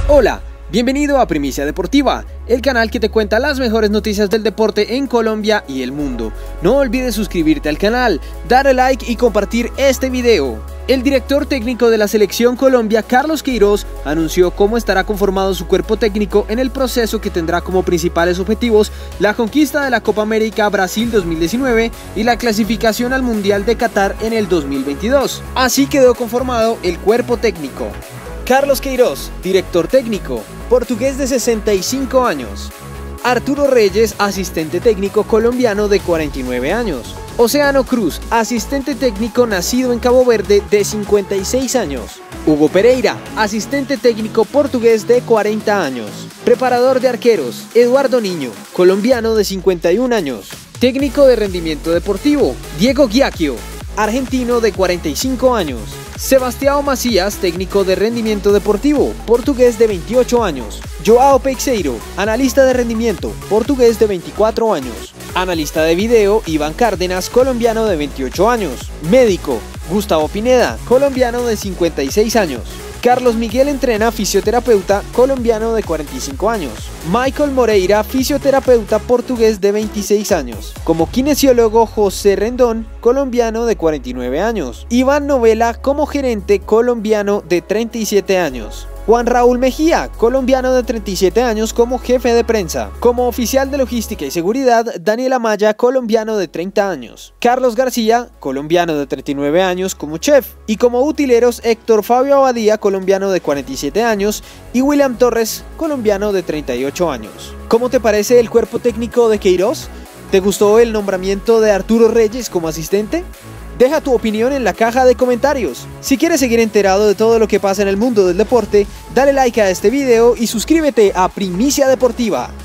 Hola, bienvenido a Primicia Deportiva, el canal que te cuenta las mejores noticias del deporte en Colombia y el mundo. No olvides suscribirte al canal, darle like y compartir este video. El director técnico de la Selección Colombia, Carlos Queiroz, anunció cómo estará conformado su cuerpo técnico en el proceso que tendrá como principales objetivos la conquista de la Copa América Brasil 2019 y la clasificación al Mundial de Qatar en el 2022. Así quedó conformado el cuerpo técnico. Carlos Queiroz, director técnico, portugués de 65 años. Arturo Reyes, asistente técnico colombiano de 49 años. Océano Cruz, asistente técnico nacido en Cabo Verde de 56 años. Hugo Pereira, asistente técnico portugués de 40 años. Preparador de arqueros, Eduardo Niño, colombiano de 51 años. Técnico de rendimiento deportivo, Diego Giacchio, argentino de 45 años. Sebastião Macías, técnico de rendimiento deportivo, portugués de 28 años. Joao Peixeiro, analista de rendimiento, portugués de 24 años. Analista de video, Iván Cárdenas, colombiano de 28 años. Médico, Gustavo Pineda, colombiano de 56 años. Carlos Miguel Entrena, fisioterapeuta, colombiano de 45 años. Michael Moreira, fisioterapeuta portugués de 26 años. Como kinesiólogo, José Rendón, colombiano de 49 años. Iván Novela, como gerente, colombiano de 37 años. Juan Raúl Mejía, colombiano de 37 años como jefe de prensa. Como oficial de logística y seguridad, Daniel Amaya, colombiano de 30 años. Carlos García, colombiano de 39 años como chef. Y como utileros, Héctor Fabio Abadía, colombiano de 47 años. Y William Torres, colombiano de 38 años. ¿Cómo te parece el cuerpo técnico de Queiroz? ¿Te gustó el nombramiento de Arturo Reyes como asistente? Deja tu opinión en la caja de comentarios. Si quieres seguir enterado de todo lo que pasa en el mundo del deporte, dale like a este video y suscríbete a Primicia Deportiva.